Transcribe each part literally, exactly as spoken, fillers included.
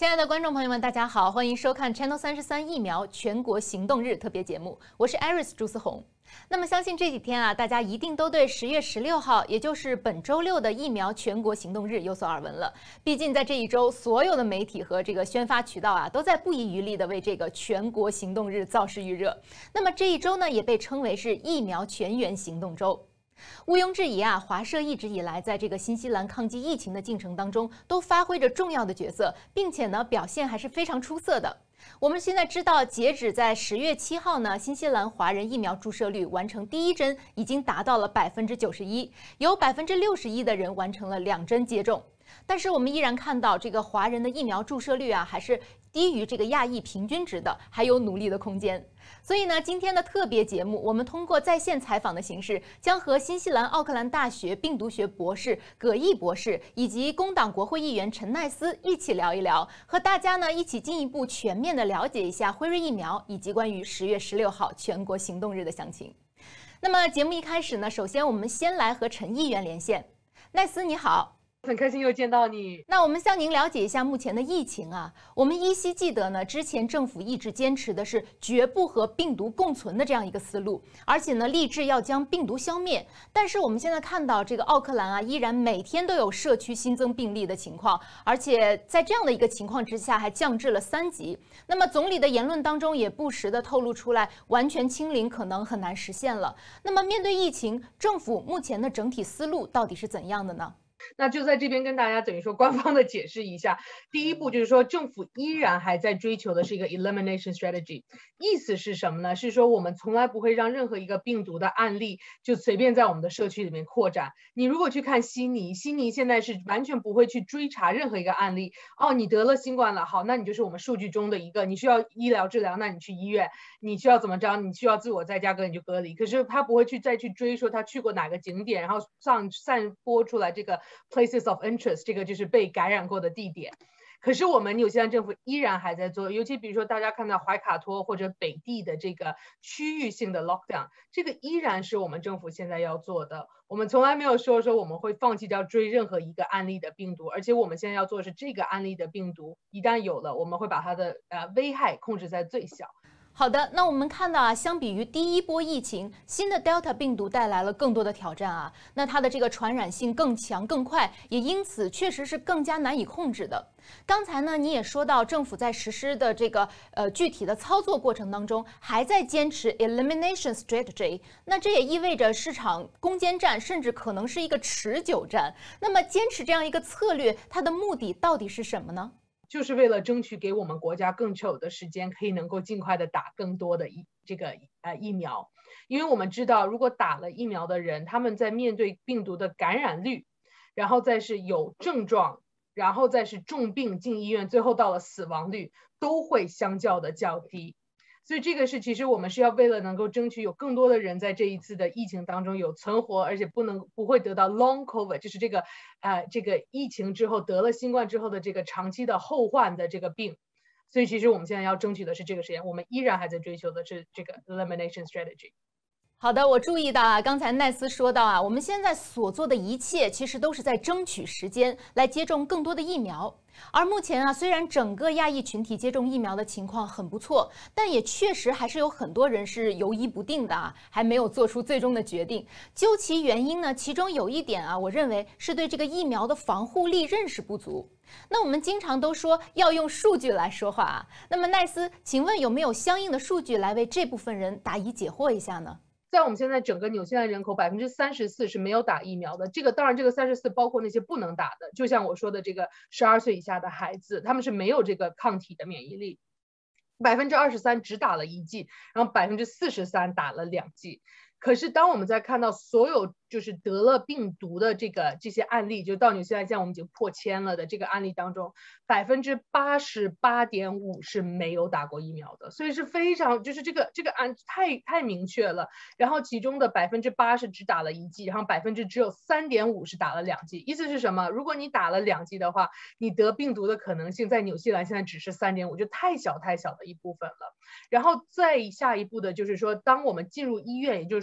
亲爱的观众朋友们，大家好，欢迎收看 Channel 三十三疫苗全国行动日特别节目，我是 Iris 朱思红。那么相信这几天啊，大家一定都对十月十六号，也就是本周六的疫苗全国行动日有所耳闻了。毕竟在这一周，所有的媒体和这个宣发渠道啊，都在不遗余力的为这个全国行动日造势预热。那么这一周呢，也被称为是疫苗全员行动周。毋庸置疑啊，华社一直以来在这个新西兰抗击疫情的进程当中，都发挥着重要的角色，并且呢，表现还是非常出色的。我们现在知道，截止在十月七号呢，新西兰华人疫苗注射率完成第一针已经达到了百分之九十一，有百分之六十一的人完成了两针接种。但是我们依然看到，这个华人的疫苗注射率啊，还是低于这个亚裔平均值的，还有努力的空间。所以呢，今天的特别节目，我们通过在线采访的形式，将和新西兰奥克兰大学病毒学博士葛毅博士以及工党国会议员陈奈斯一起聊一聊，和大家呢一起进一步全面的了解一下辉瑞疫苗以及关于十月十六号全国行动日的详情。那么节目一开始呢，首先我们先来和陈议员连线。奈斯你好。 很开心又见到你。 那我们向您了解一下目前的疫情啊。我们依稀记得呢，之前政府一直坚持的是绝不和病毒共存的这样一个思路，而且呢，立志要将病毒消灭。但是我们现在看到这个奥克兰啊，依然每天都有社区新增病例的情况，而且在这样的一个情况之下，还降至了三级。那么总理的言论当中也不时的透露出来，完全清零可能很难实现了。那么面对疫情，政府目前的整体思路到底是怎样的呢？ 那就在这边跟大家等于说官方的解释一下，第一步就是说政府依然还在追求的是一个 elimination strategy， 意思是什么呢？是说我们从来不会让任何一个病毒的案例就随便在我们的社区里面扩展。你如果去看悉尼，悉尼现在是完全不会去追查任何一个案例。哦，你得了新冠了，好，那你就是我们数据中的一个，你需要医疗治疗，那你去医院，你需要怎么着，你需要自我在家隔离你就隔离。可是他不会去再去追说他去过哪个景点，然后上散播出来这个places of interest， 这个就是被感染过的地点。可是我们纽西兰政府依然还在做，尤其比如说大家看到怀卡托或者北地的这个区域性的 lockdown， 这个依然是我们政府现在要做的。我们从来没有说说我们会放弃掉追任何一个案例的病毒，而且我们现在要做的是这个案例的病毒一旦有了，我们会把它的呃危害控制在最小。 好的，那我们看到啊，相比于第一波疫情，新的 Delta 病毒带来了更多的挑战啊。那它的这个传染性更强更快，也因此确实是更加难以控制的。刚才呢，你也说到，政府在实施的这个呃具体的操作过程当中，还在坚持 elimination strategy。那这也意味着市场攻坚战，甚至可能是一个持久战。那么坚持这样一个策略，它的目的到底是什么呢？ 就是为了争取给我们国家更久的时间，可以能够尽快的打更多的疫这个呃疫苗，因为我们知道，如果打了疫苗的人，他们在面对病毒的感染率，然后再是有症状，然后再是重病进医院，最后到了死亡率，都会相较的较低。所以这个是其实我们是要为了能够争取有更多的人在这一次的疫情当中有存活，而且不能不会得到 long covid， 就是这个呃这个疫情之后得了新冠之后的这个长期的后患的这个病。所以其实我们现在要争取的是这个时间，我们依然还在追求的是这个 elimination strategy。 好的，我注意到啊，刚才奈斯说到啊，我们现在所做的一切其实都是在争取时间来接种更多的疫苗。而目前啊，虽然整个亚裔群体接种疫苗的情况很不错，但也确实还是有很多人是犹疑不定的啊，还没有做出最终的决定。究其原因呢，其中有一点啊，我认为是对这个疫苗的防护力认识不足。那我们经常都说要用数据来说话啊，那么奈斯，请问有没有相应的数据来为这部分人答疑解惑一下呢？ 在我们现在整个纽西兰人口百分之三十四是没有打疫苗的，这个当然这个三十四包括那些不能打的，就像我说的这个十二岁以下的孩子，他们是没有这个抗体的免疫力，百分之二十三只打了一剂，然后百分之四十三打了两剂。可是当我们在看到所有就是得了病毒的这个这些案例，就到纽西兰现在我们已经破千了的这个案例当中，百分之八十八点五是没有打过疫苗的，所以是非常就是这个这个案太太明确了。然后其中的百分之八是只打了一剂，然后百分之只有三点五是打了两剂。意思是什么？如果你打了两剂的话，你得病毒的可能性在纽西兰现在只是三点五，就太小太小的一部分了。然后再下一步的就是说，当我们进入医院，也就是说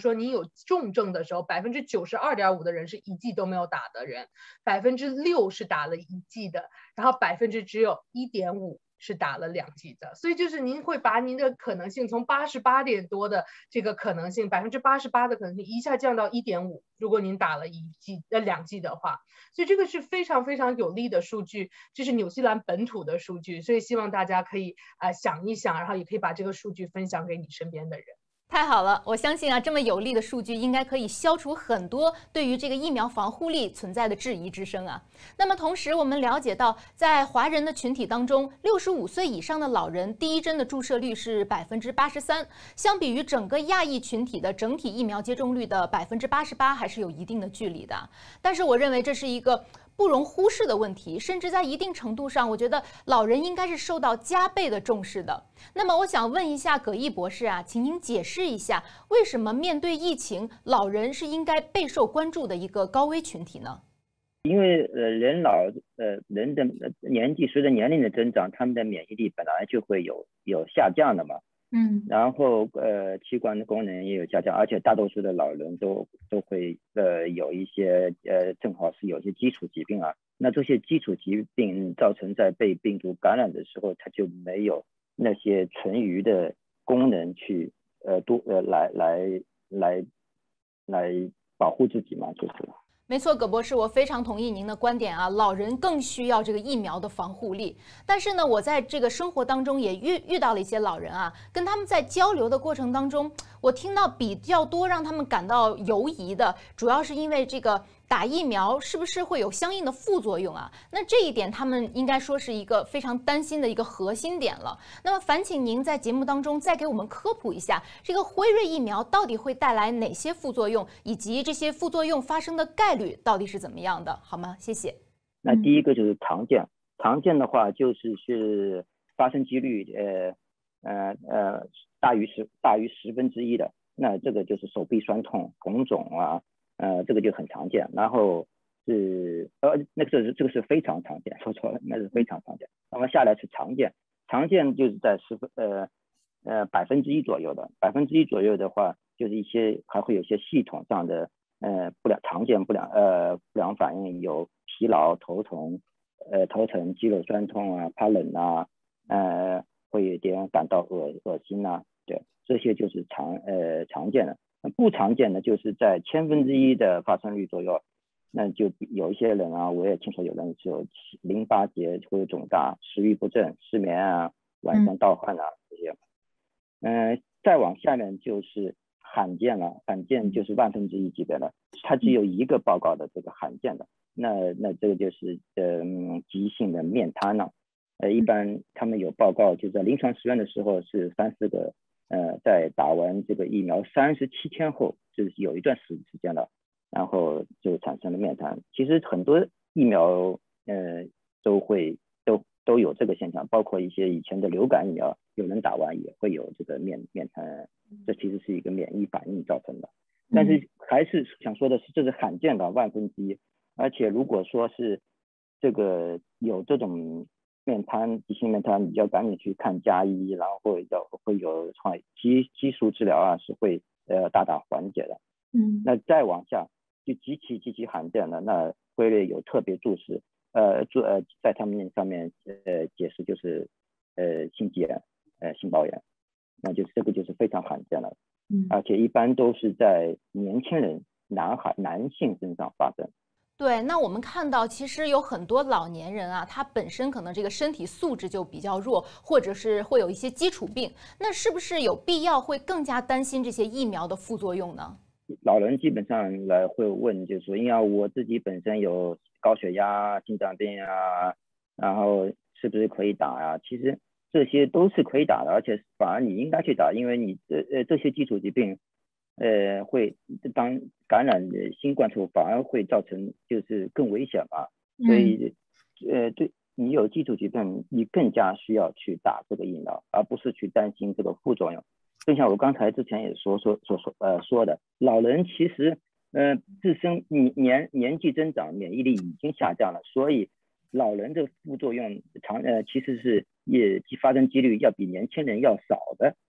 说你有重症的时候，百分之九十二点五的人是一剂都没有打的人，百分之六是打了一剂的，然后百分之只有一点五是打了两剂的，所以就是您会把您的可能性从八十八点多的这个可能性，百分之八十八的可能性一下降到一点五，如果您打了一剂呃两剂的话，所以这个是非常非常有利的数据，这是纽西兰本土的数据，所以希望大家可以啊、呃、想一想，然后也可以把这个数据分享给你身边的人。 太好了，我相信啊，这么有力的数据应该可以消除很多对于这个疫苗防护力存在的质疑之声啊。那么同时，我们了解到，在华人的群体当中，六十五岁以上的老人第一针的注射率是百分之八十三，相比于整个亚裔群体的整体疫苗接种率的百分之八十八，还是有一定的距离的。但是我认为这是一个不容忽视的问题，甚至在一定程度上，我觉得老人应该是受到加倍的重视的。那么，我想问一下葛毅博士啊，请您解释一下，为什么面对疫情，老人是应该备受关注的一个高危群体呢？ 因为呃人老呃人的年纪随着年龄的增长，他们的免疫力本来就会有有下降的嘛。 嗯， 然后呃器官的功能也有下降，而且大多数的老人都都会呃有一些呃正好是有些基础疾病啊，那这些基础疾病造成在被病毒感染的时候，他就没有那些存余的功能去呃多呃来来来来保护自己嘛，就是。 没错，葛博士，我非常同意您的观点啊，老人更需要这个疫苗的防护力。但是呢，我在这个生活当中也遇遇到了一些老人啊，跟他们在交流的过程当中，我听到比较多让他们感到犹疑的，主要是因为这个打疫苗是不是会有相应的副作用啊？那这一点他们应该说是一个非常担心的一个核心点了。那么烦请您在节目当中再给我们科普一下，这个辉瑞疫苗到底会带来哪些副作用，以及这些副作用发生的概率到底是怎么样的，好吗？谢谢。 那第一个就是常见，常见的话就是是发生几率呃呃呃大于十大于十分之一的，那这个就是手臂酸痛、红肿啊。呃，这个就很常见，然后是呃，那个是这个是非常常见，说错了，那是非常常见。那么下来是常见，常见就是在十分呃呃百分之一左右的，百分之一左右的话，就是一些还会有一些系统上的呃不良常见不良呃不良反应，有疲劳、头疼、呃头疼、肌肉酸痛啊、怕冷啊，呃会有点感到恶恶心啊，对，这些就是常呃常见的。不常见的就是在千分之一的发生率左右，那就有一些人啊，我也听说有人是有淋巴结会肿大、食欲不振、失眠啊、晚上盗汗啊这些。嗯、呃，再往下面就是罕见了，罕见就是万分之一级别的，它只有一个报告的这个罕见的，那那这个就是嗯急性的面瘫了。呃，一般他们有报告，就在临床实验的时候是三四个。呃，在打完这个疫苗三十七天后，就是有一段时时间了，然后就产生了面瘫。其实很多疫苗呃都会都都有这个现象，包括一些以前的流感疫苗，有人打完也会有这个面面瘫，这其实是一个免疫反应造成的。但是还是想说的是，这是罕见的万分之一，而且如果说是这个有这种面瘫、急性面瘫，你要赶紧去看家医，然后会有会有激激素治疗啊，是会呃大大缓解的。 嗯， 那再往下就极其极其罕见的，那辉瑞有特别注释，呃注呃在他们上面呃解释就是呃心肌炎、呃心包炎，那就是这个就是非常罕见了。嗯，而且一般都是在年轻人、男孩、男性身上发生。 对，那我们看到，其实有很多老年人啊，他本身可能这个身体素质就比较弱，或者是会有一些基础病，那是不是有必要会更加担心这些疫苗的副作用呢？ 老人基本上来会问，就是说，因为我自己本身有高血压、心脏病啊，然后是不是可以打啊？其实这些都是可以打的，而且反而你应该去打，因为你这呃这些基础疾病。呃，会当感染新冠之后，反而会造成就是更危险嘛。所以，呃，对你有基础疾病，你更加需要去打这个疫苗，而不是去担心这个副作用。就像我刚才之前也说说说说呃说的，老人其实呃自身年年年纪增长，免疫力已经下降了，所以老人的副作用常呃其实是也发生几率要比年轻人要少的。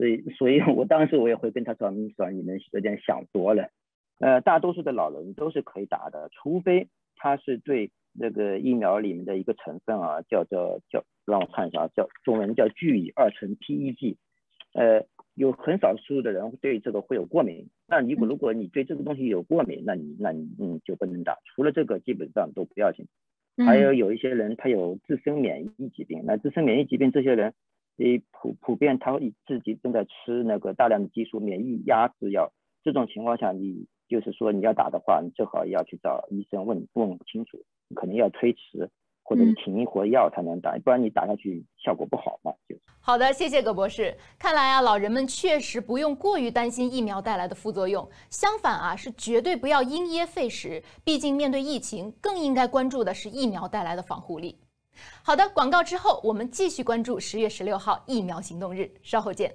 所以所以我当时我也会跟他说，你说你们有点想多了。呃，大多数的老人都是可以打的，除非他是对这个疫苗里面的一个成分啊，叫做叫让我看一下，叫中文叫聚乙二醇 P E G， 呃，有很少数的人对这个会有过敏。那如果如果你对这个东西有过敏，那你那你嗯就不能打。除了这个，基本上都不要紧。还有有一些人他有自身免疫疾病，那自身免疫疾病这些人，普普遍他自己正在吃那个大量的激素免疫压制药，这种情况下你就是说你要打的话，你最好要去找医生问问清楚，你可能要推迟或者你停一会药才能打，不然你打下去效果不好嘛。就好的，谢谢葛博士。看来啊，老人们确实不用过于担心疫苗带来的副作用，相反啊，是绝对不要因噎废食。毕竟面对疫情，更应该关注的是疫苗带来的防护力。好的，广告之后，我们继续关注十月十六号疫苗行动日，稍后见。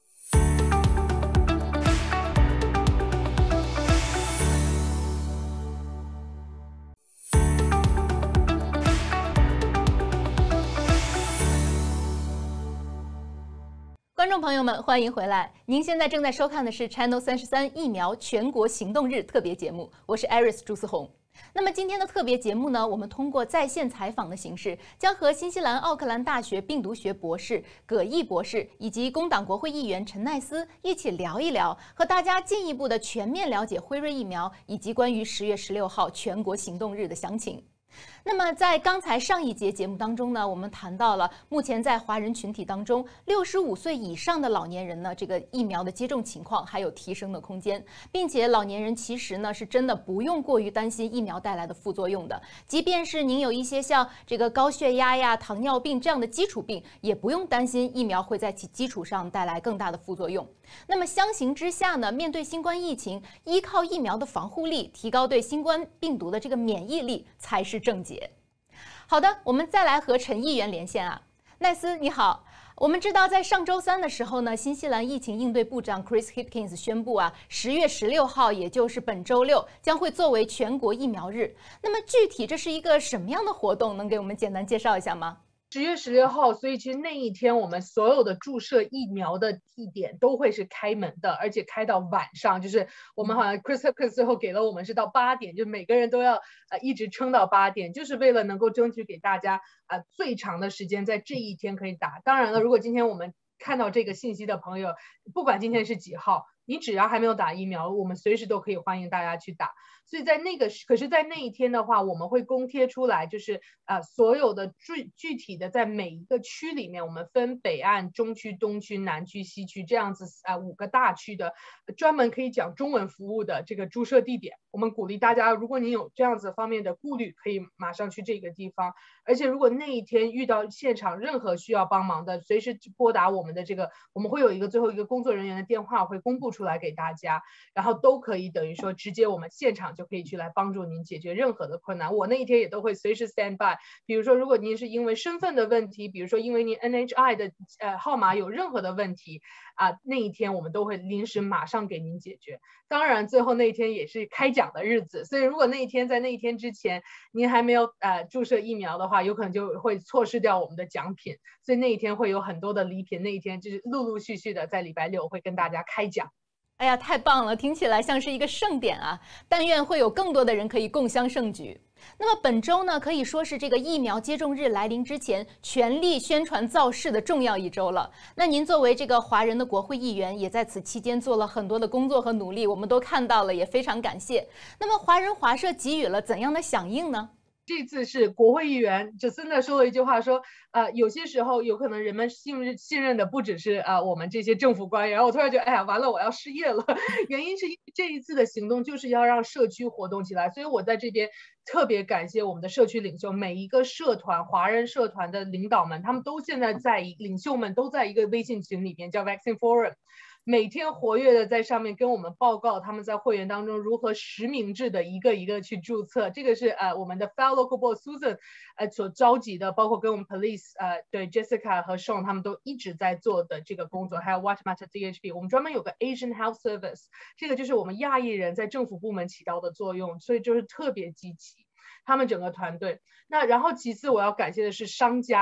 观众朋友们，欢迎回来！您现在正在收看的是 Channel 三十三疫苗全国行动日特别节目，我是 Iris 朱思红。那么今天的特别节目呢，我们通过在线采访的形式，将和新西兰奥克兰大学病毒学博士葛毅博士以及工党国会议员陈奈斯一起聊一聊，和大家进一步的全面了解辉瑞疫苗以及关于十月十六号全国行动日的详情。那么在刚才上一节节目当中呢，我们谈到了目前在华人群体当中，六十五岁以上的老年人呢，这个疫苗的接种情况还有提升的空间，并且老年人其实呢是真的不用过于担心疫苗带来的副作用的，即便是您有一些像这个高血压呀、糖尿病这样的基础病，也不用担心疫苗会在其基础上带来更大的副作用。那么相形之下呢，面对新冠疫情，依靠疫苗的防护力，提高对新冠病毒的这个免疫力才是正解。好的，我们再来和陈议员连线啊，奈斯你好。我们知道，在上周三的时候呢，新西兰疫情应对部长 Chris Hipkins 宣布啊，十月十六号，也就是本周六，将会作为全国疫苗日。那么具体这是一个什么样的活动？能给我们简单介绍一下吗？ 十月十六号，所以其实那一天我们所有的注射疫苗的地点都会是开门的，而且开到晚上，就是我们好像 Chris Hipkins 最后给了我们是到八点，就每个人都要呃一直撑到八点，就是为了能够争取给大家啊、呃、最长的时间在这一天可以打。当然了，如果今天我们看到这个信息的朋友，不管今天是几号，你只要还没有打疫苗，我们随时都可以欢迎大家去打。所以在那个，可是在那一天的话，我们会公贴出来，就是呃所有的具具体的在每一个区里面，我们分北岸、中区、东区、南区、西区这样子啊、呃、五个大区的专门可以讲中文服务的这个注射地点。我们鼓励大家，如果你有这样子方面的顾虑，可以马上去这个地方。而且如果那一天遇到现场任何需要帮忙的，随时拨打我们的这个，我们会有一个最后一个工作人员的电话会公布出来给大家，然后都可以等于说直接我们现场就可以去来帮助您解决任何的困难。我那一天也都会随时 stand by， 比如说如果您是因为身份的问题，比如说因为您 N H I 的呃号码有任何的问题啊、呃，那一天我们都会临时马上给您解决。当然最后那一天也是开奖的日子，所以如果那一天在那一天之前您还没有呃注射疫苗的话，有可能就会错失掉我们的奖品，所以那一天会有很多的礼品，那一天就是陆陆续续的在礼拜六会跟大家开奖。 哎呀，太棒了，听起来像是一个盛典啊！但愿会有更多的人可以共襄盛举。那么本周呢，可以说是这个疫苗接种日来临之前全力宣传造势的重要一周了。那您作为这个华人的国会议员，也在此期间做了很多的工作和努力，我们都看到了，也非常感谢。那么华人华社给予了怎样的响应呢？ 这次是国会议员 Jacinda 说了一句话，说呃有些时候有可能人们信任信任的不只是呃我们这些政府官员，然后我突然觉得哎呀完了我要失业了，原因是因为这一次的行动就是要让社区活动起来，所以我在这边特别感谢我们的社区领袖，每一个社团华人社团的领导们，他们都现在在领袖们都在一个微信群里面叫 Vaccine Forum，每天活跃的在上面跟我们报告他们在会员当中如何实名制的一个一个去注册，这个是呃我们的 Fellow Local Board Susan 呃所召集的，包括跟我们 Police 呃对 Jessica 和 Sean 他们都一直在做的这个工作，还有 What Matter D H B， 我们专门有个 Asian Health Service， 这个就是我们亚裔人在政府部门起到的作用，所以就是特别积极他们整个团队。那然后其次我要感谢的是商家。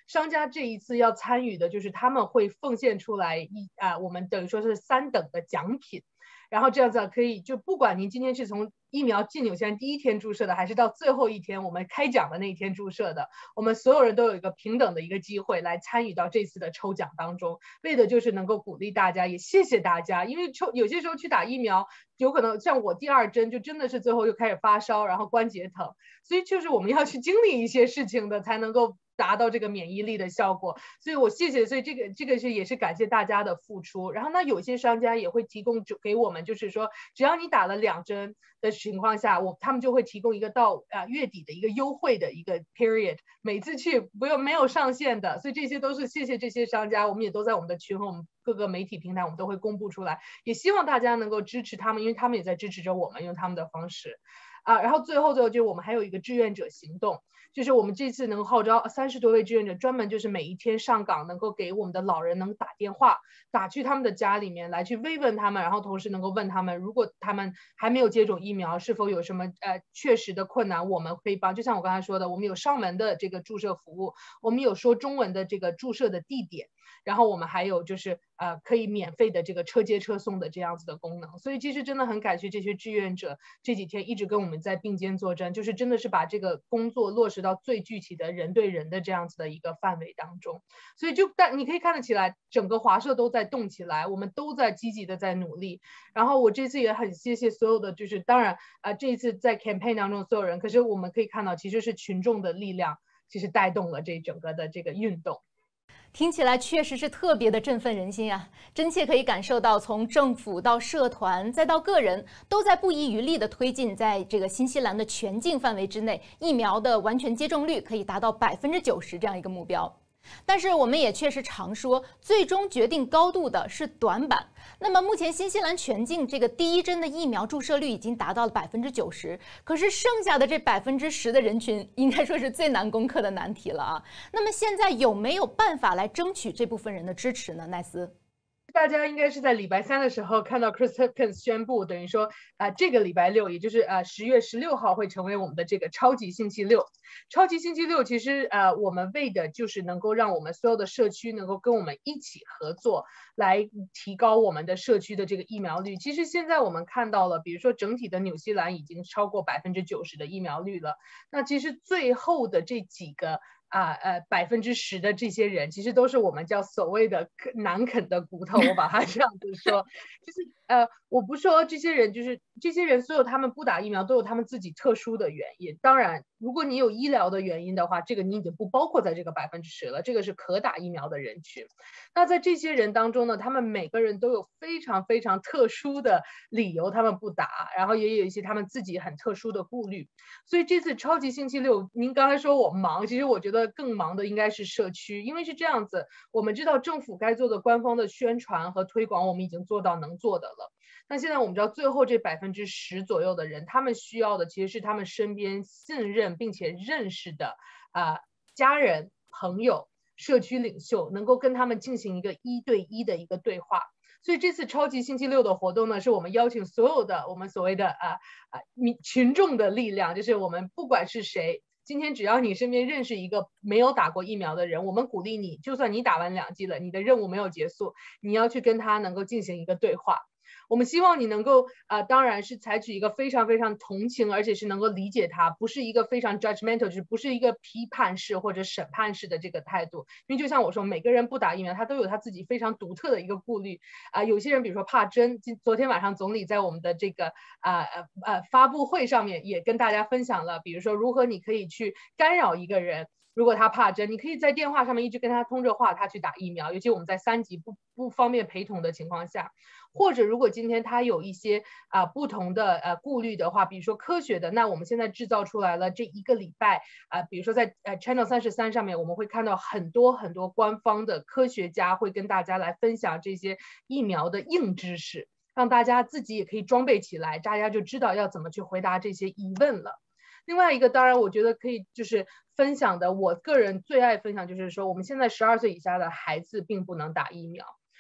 商家这一次要参与的就是他们会奉献出来一啊，我们等于说是三等的奖品。然后这样子可以，就不管您今天是从疫苗进纽西兰第一天注射的，还是到最后一天我们开奖的那一天注射的，我们所有人都有一个平等的一个机会来参与到这次的抽奖当中，为的就是能够鼓励大家，也谢谢大家。因为抽有些时候去打疫苗，有可能像我第二针就真的是最后又开始发烧，然后关节疼，所以就是我们要去经历一些事情的，才能够达到这个免疫力的效果。所以我谢谢，所以这个这个是也是感谢大家的付出。然后那有些商家也会提供给我们，就是说只要你打了两针的情况下，我他们就会提供一个到啊、呃、月底的一个优惠的一个 period， 每次去不用没有上限的。所以这些都是谢谢这些商家，我们也都在我们的群和我们各个媒体平台我们都会公布出来，也希望大家能够支持他们，因为他们也在支持着我们，用他们的方式啊。然后最后最后就我们还有一个志愿者行动，就是我们这次能号召三十多位志愿者，专门就是每一天上岗，能够给我们的老人能打电话，打去他们的家里面来去慰问他们，然后同时能够问他们，如果他们还没有接种疫苗，是否有什么呃确实的困难，我们可以帮。就像我刚才说的，我们有上门的这个注射服务，我们有说中文的这个注射的地点，然后我们还有就是呃可以免费的这个车接车送的这样子的功能。所以其实真的很感谢这些志愿者这几天一直跟我们在并肩作战，就是真的是把这个工作落实到最具体的人对人的这样子的一个范围当中。所以就但你可以看得起来，整个华社都在动起来，我们都在积极的在努力。然后我这次也很谢谢所有的，就是当然啊、呃、这一次在 campaign 当中所有人，可是我们可以看到其实是群众的力量其实带动了这整个的这个运动。 听起来确实是特别的振奋人心啊！真切可以感受到，从政府到社团再到个人，都在不遗余力地推进，在这个新西兰的全境范围之内，疫苗的完全接种率可以达到百分之九十这样一个目标。但是我们也确实常说，最终决定高度的是短板。那么目前新西兰全境这个第一针的疫苗注射率已经达到了百分之九十，可是剩下的这百分之十的人群，应该说是最难攻克的难题了啊。那么现在有没有办法来争取这部分人的支持呢？奈斯？ 大家应该是在礼拜三的时候看到 Chris Hipkins 宣布，等于说啊、呃，这个礼拜六，也就是呃十月十六号会成为我们的这个超级星期六。超级星期六其实呃我们为的就是能够让我们所有的社区能够跟我们一起合作，来提高我们的社区的这个疫苗率。其实现在我们看到了，比如说整体的纽西兰已经超过百分之九十的疫苗率了。那其实最后的这几个。啊呃百分之十的这些人，其实都是我们叫所谓的难啃的骨头，我把它这样子说，就是呃，我不说这些人，就是这些人所有他们不打疫苗都有他们自己特殊的原因。当然，如果你有医疗的原因的话，这个你已经不包括在这个百分之十了，这个是可打疫苗的人群。那在这些人当中呢，他们每个人都有非常非常特殊的理由，他们不打，然后也有一些他们自己很特殊的顾虑。所以这次超级星期六，您刚才说我忙，其实我觉得更忙的应该是社区，因为是这样子，我们知道政府该做的官方的宣传和推广，我们已经做到能做的了。那现在我们知道最后这百分之十左右的人，他们需要的其实是他们身边信任并且认识的啊、呃、家人、朋友、社区领袖，能够跟他们进行一个一对一的一个对话。所以这次超级星期六的活动呢，是我们邀请所有的我们所谓的啊啊群众的力量，就是我们不管是谁，今天只要你身边认识一个没有打过疫苗的人，我们鼓励你，就算你打完两剂了，你的任务没有结束，你要去跟他能够进行一个对话。我们希望你能够呃，当然是采取一个非常非常同情，而且是能够理解他，不是一个非常 judgmental， 就是不是一个批判式或者审判式的这个态度。因为就像我说，每个人不打疫苗，他都有他自己非常独特的一个顾虑啊、呃。有些人比如说怕针，昨天晚上总理在我们的这个啊呃呃发布会上面也跟大家分享了，比如说如何你可以去干扰一个人。如果他怕针，你可以在电话上面一直跟他通着话，他去打疫苗，尤其我们在三级不不方便陪同的情况下，或者如果今天他有一些啊、呃、不同的呃顾虑的话，比如说科学的，那我们现在制造出来了这一个礼拜啊、呃，比如说在呃 Channel 三十三上面，我们会看到很多很多官方的科学家会跟大家来分享这些疫苗的硬知识，让大家自己也可以装备起来，大家就知道要怎么去回答这些疑问了。另外一个当然我觉得可以就是分享的，我个人最爱分享就是说，我们现在十二岁以下的孩子并不能打疫苗，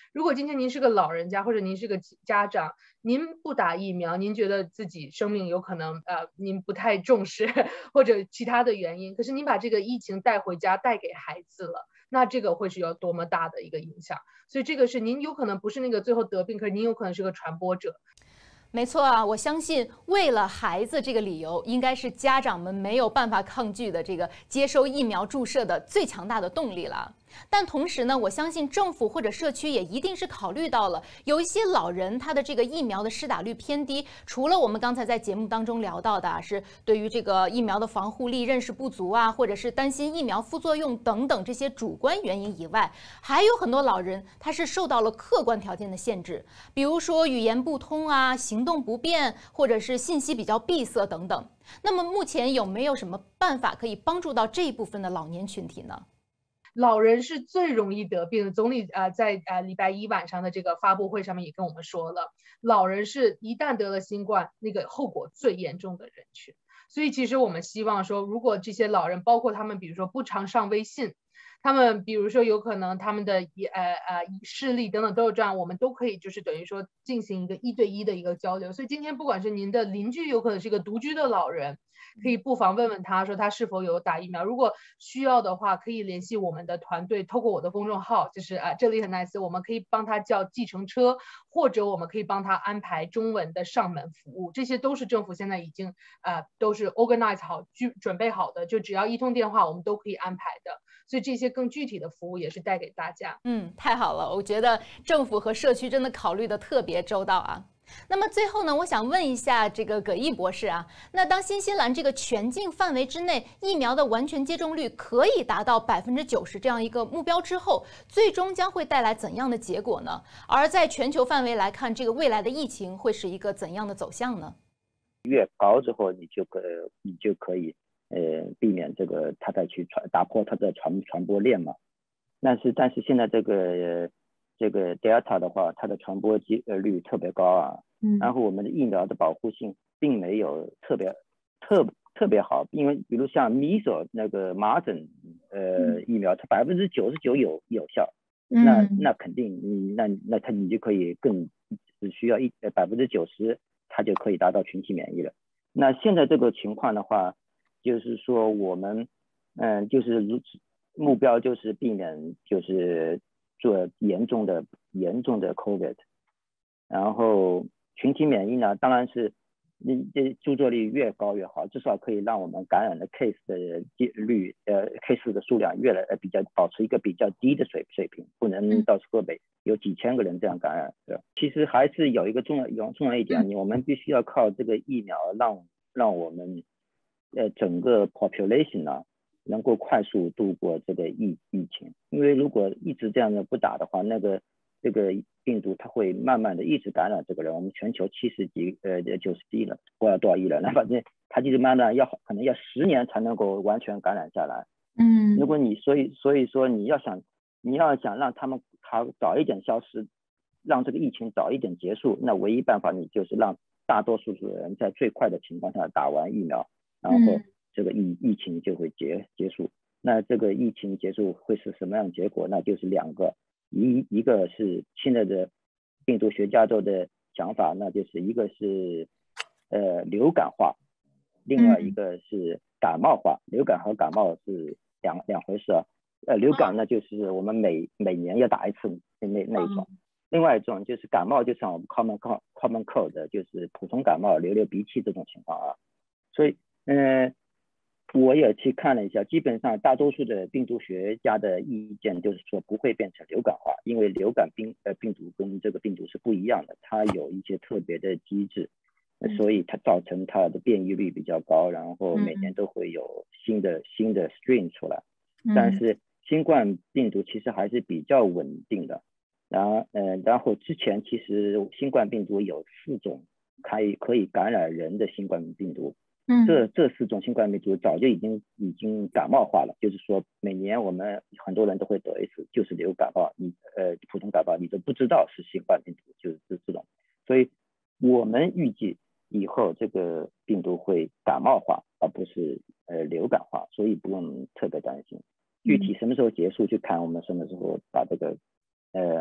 如果今天您是个老人家，或者您是个家长，您不打疫苗，您觉得自己生命有可能呃您不太重视，或者其他的原因，可是您把这个疫情带回家带给孩子了，那这个会是有多么大的一个影响。所以这个是您有可能不是那个最后得病，可是您有可能是个传播者。 没错啊，我相信为了孩子这个理由，应该是家长们没有办法抗拒的这个接收疫苗注射的最强大的动力了。但同时呢，我相信政府或者社区也一定是考虑到了有一些老人他的这个疫苗的施打率偏低，除了我们刚才在节目当中聊到的啊，是对于这个疫苗的防护力认识不足啊，或者是担心疫苗副作用等等这些主观原因以外，还有很多老人他是受到了客观条件的限制，比如说语言不通啊，行动不便，或者是信息比较闭塞等等。那么目前有没有什么办法可以帮助到这一部分的老年群体呢？ 老人是最容易得病的，总理呃在呃礼拜一晚上的这个发布会上面也跟我们说了，老人是一旦得了新冠，那个后果最严重的人群。所以其实我们希望说，如果这些老人，包括他们，比如说不常上微信，他们比如说有可能他们的呃呃视力等等都有这样，我们都可以就是等于说进行一个一对一的一个交流。所以今天不管是您的邻居有可能是一个独居的老人，可以不妨问问他说他是否有打疫苗，如果需要的话可以联系我们的团队，透过我的公众号，就是啊这里很 nice， 我们可以帮他叫计程车，或者我们可以帮他安排中文的上门服务，这些都是政府现在已经呃都是 organize 好准备好的，就只要一通电话我们都可以安排的。所以这些更具体的服务也是带给大家。 嗯，太好了，我觉得政府和社区真的考虑的特别周到啊。那么最后呢，我想问一下这个葛毅博士啊，那当新西兰这个全境范围之内疫苗的完全接种率可以达到百分之九十这样一个目标之后，最终将会带来怎样的结果呢？而在全球范围来看，这个未来的疫情会是一个怎样的走向呢？ 越高之后，你就可你就可以呃避免这个它再去传打破它的传传播链嘛。但是但是现在这个。呃这个 Delta 的话，它的传播率特别高啊，嗯，然后我们的疫苗的保护性并没有特别特特别好，因为比如像 measles 那个麻疹呃疫苗，它百分之九十九有有效，嗯、那那肯定你那那它你就可以更只需要一百分之九十，它就可以达到群体免疫了。那现在这个情况的话，就是说我们嗯、呃、就是目标就是避免就是做严重的严重的 COVID， 然后群体免疫呢，当然是你这注射率越高越好，至少可以让我们感染的 case 的率呃 case 的数量越来比较保持一个比较低的水水平，不能到河北有几千个人这样感染。对吧？其实还是有一个重要有重要一点，我们必须要靠这个疫苗让让我们呃整个 population 呢。能够快速度过这个疫疫情，因为如果一直这样的不打的话，那个这个病毒它会慢慢的一直感染这个人。我们全球七十几呃九十亿了，不知道多少亿了，那反正它就是慢慢要可能要十年才能够完全感染下来。嗯，如果你所以所以说你要想你要想让他们它早一点消失，让这个疫情早一点结束，那唯一办法你就是让大多数的人在最快的情况下打完疫苗，然后。嗯这个疫疫情就会结结束，那这个疫情结束会是什么样的结果？那就是两个，一一个是现在的病毒学家做的想法，那就是一个是呃流感化，另外一个是感冒化。流感和感冒是两两回事啊。呃，流感呢就是我们每每年要打一次那那一种，另外一种就是感冒，就像我们 common cold common cold 就是普通感冒流流鼻涕这种情况啊。所以嗯。呃我也去看了一下，基本上大多数的病毒学家的意见就是说不会变成流感化，因为流感病呃病毒跟这个病毒是不一样的，它有一些特别的机制，所以它造成它的变异率比较高，然后每年都会有新的新的 strain 出来。但是新冠病毒其实还是比较稳定的。然后呃然后之前其实新冠病毒有四种可以可以感染人的新冠病毒。这这四种新冠病毒早就已经已经感冒化了，就是说每年我们很多人都会得一次，就是流感冒，你呃普通感冒你都不知道是新冠病毒，就是这种。所以我们预计以后这个病毒会感冒化，而不是呃流感化，所以不用特别担心。具体什么时候结束，就看我们什么时候把这个呃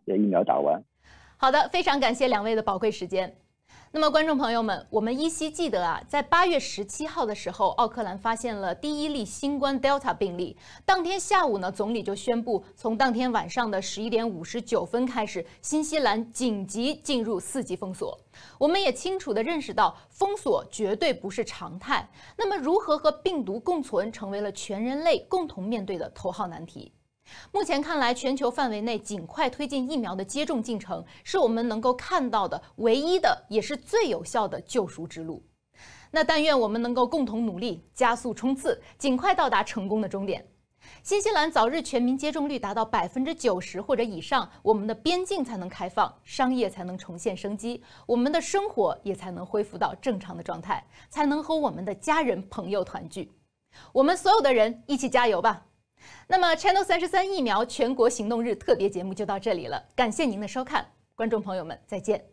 疫苗打完。 好的，非常感谢两位的宝贵时间。那么，观众朋友们，我们依稀记得啊，在八月十七号的时候，奥克兰发现了第一例新冠 Delta 病例。当天下午呢，总理就宣布，从当天晚上的十一点五十九分开始，新西兰紧急进入四级封锁。我们也清楚地认识到，封锁绝对不是常态。那么，如何和病毒共存，成为了全人类共同面对的头号难题。目前看来，全球范围内尽快推进疫苗的接种进程，是我们能够看到的唯一的，也是最有效的救赎之路。那但愿我们能够共同努力，加速冲刺，尽快到达成功的终点。新西兰早日全民接种率达到百分之九十或者以上，我们的边境才能开放，商业才能重现生机，我们的生活也才能恢复到正常的状态，才能和我们的家人朋友团聚。我们所有的人一起加油吧！那么 Channel 三十三疫苗全国行动日特别节目就到这里了，感谢您的收看，观众朋友们再见。